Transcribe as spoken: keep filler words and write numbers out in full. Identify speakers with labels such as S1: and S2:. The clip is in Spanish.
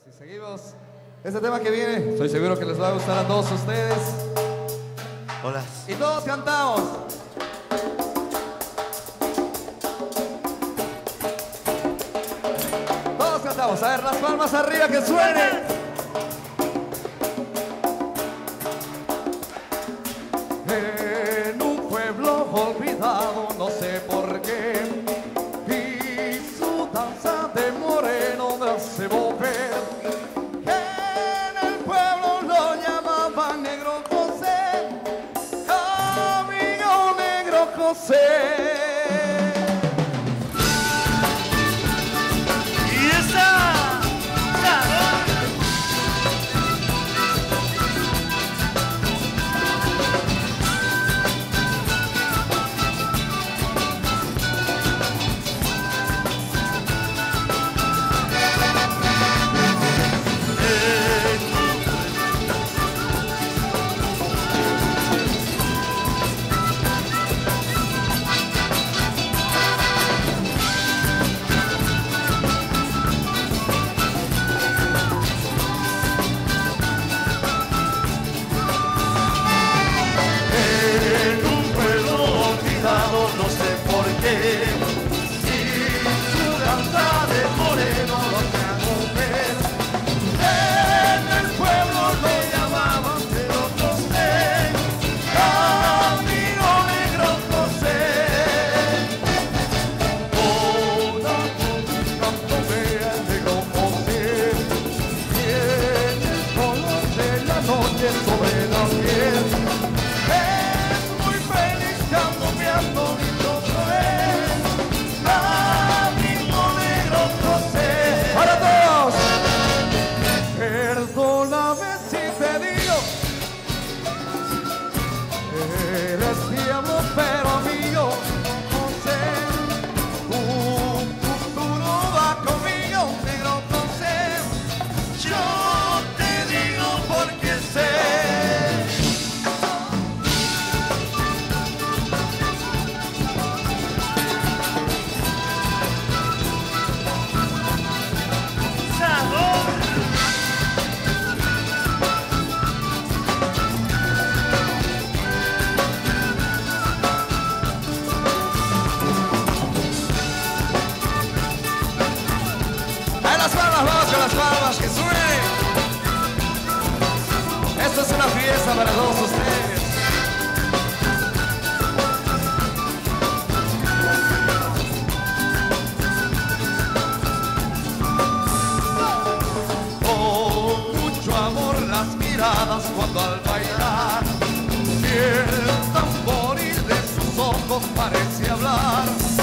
S1: Si seguimos este tema que viene, estoy seguro que les va a gustar a todos ustedes.
S2: Hola.
S1: Y todos cantamos. Todos cantamos. A ver, las palmas arriba que suenen. En un pueblo olvidado, no sé por qué, y su danza de moreno me hace volver. En el pueblo lo llamaban Negro José, amigo Negro José.
S2: Y esa no sé por qué, y su danza de moreno lo hago ver. En el pueblo lo llamaban Negro José, amigo Negro José.
S1: Una cantóme al Negro José, tiene el color de la noche sobre la piel. Perdóname si te digo, eres diablo pero amigo, José, tu futuro va conmigo, Negro José.
S2: Yo te digo porque sé.
S1: Las palmas, vamos con las palmas, que suene. Esto es una fiesta para todos ustedes.
S2: Con mucho amor las miradas cuando al bailar,
S1: Y el tamboril de sus ojos parece hablar.